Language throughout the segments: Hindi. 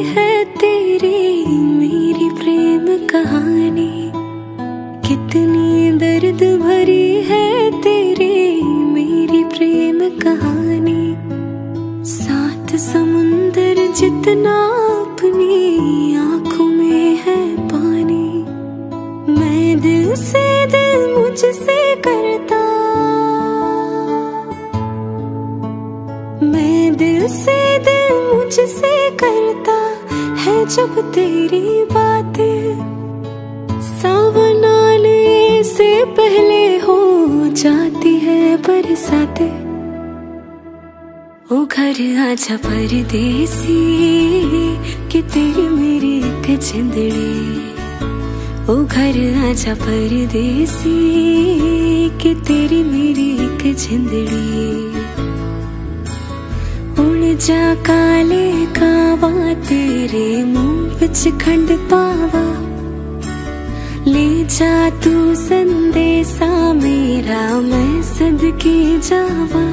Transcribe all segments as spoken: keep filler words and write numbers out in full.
है तेरी मेरी प्रेम कहानी, कितनी दर्द भरी है तेरी मेरी प्रेम कहानी। सात समुंदर जितना अपनी आंखों में है पानी, मैं दिल से दिल मुझसे करता, मैं दिल से दिल मुझसे करता है जब तेरी बातें। सावन आने से पहले हो जाती है बरसातें। ओ घर आजा परदेसी कि तेरी मेरी एक जिंदड़ी, ओ घर आजा परदेसी कि तेरी मेरी एक जिंदड़ी। उड़ जा काले कावा तेरे मुंह विच खंड पावा, ले जा तू संदेशा मेरा मैं सदके जावा।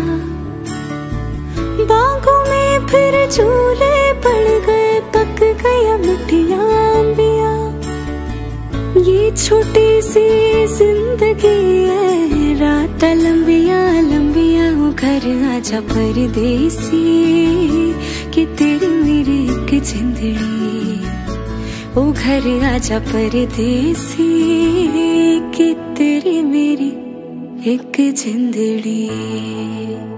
बागों में फिर झूले पड़ गए, पक गया मिठिया अंबिया। ये छोटी सी जिंदगी है, रात लंबिया लंबिया। ओ घर आजा परदेसी कि तेरी मेरी एक जिंदड़ी, ओ घर आजा परदेसी कि तेरी मेरी एक जिंदड़ी।